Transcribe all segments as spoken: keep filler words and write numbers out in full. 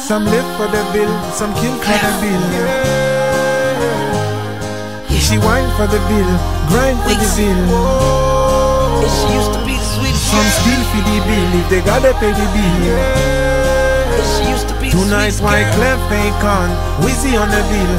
Some live for the bill, some kill for the bill. She whine for the bill, grind for the bill. She used to be the sweetest. Some steal for the bill if they gotta pay the bill. She used to be the Tonight sweetest white girl. Clef ain't con, Wizzy on the bill.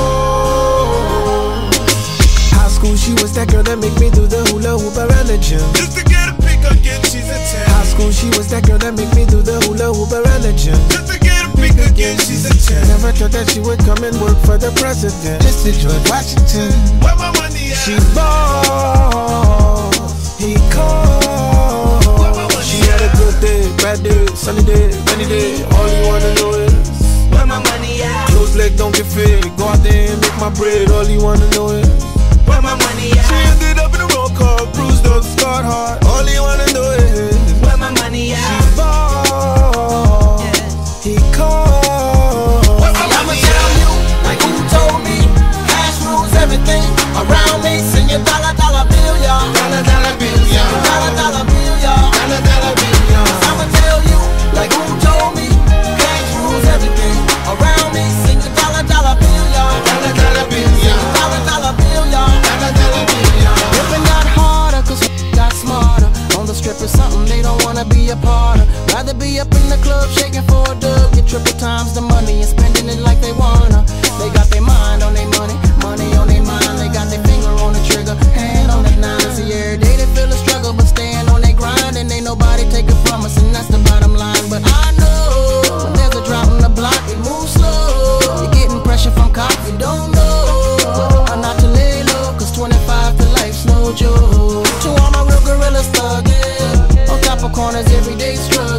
High school she was that girl that make me do the hula hoop around the gym. Just to get a pick again, she's a ten. High school she was that girl that make me do the hula hoop around the gym. Just to get a pick again, she's a ten. Never thought that she would come and work for the president. Just to George Washington. Where my money at? She ball, he called. She had a good day, bad day, sunny day, rainy day. All you wanna know is Where my money at? close leg don't get fit. Go out there and make my bread. All you wanna know is Where my money at? she ended up in a roll call, bruised up, scarred heart. All you wanna know is Where my money at? she ball, he called. I'ma tell you, like who told me, cash rules everything around me. Send your dollar, dollar bill, y'all. Dollar, dollar bill, y'all. Dollar, dollar bill, y'all. Dollar, dollar bill, y'all. I'ma tell you, like who told me, cash rules everything around me. Send your dollar, dollar bill, y'all. Dollar, dollar bill, y'all. Dollar, dollar bill, y'all. Dollar, dollar bill, y'all. Living got harder, cause got smarter. On the strip is something they don't wanna be a part of. Rather be up in the club shaking for a dub. Get triple times the money and spending it like they wanna. They got their mind on their money, money on their mind. They got their finger on the trigger, hand on the nine. See, every day they feel the struggle, but staying on their grind. And ain't nobody take it from us, and that's the bottom line. But I know when there's a drop in the block, it moves slow. You're getting pressure from cops, you don't know. I'm not to lay low, cause twenty-five to life's no joke. To all my real gorillas thugging, on top of corners, everyday struggle.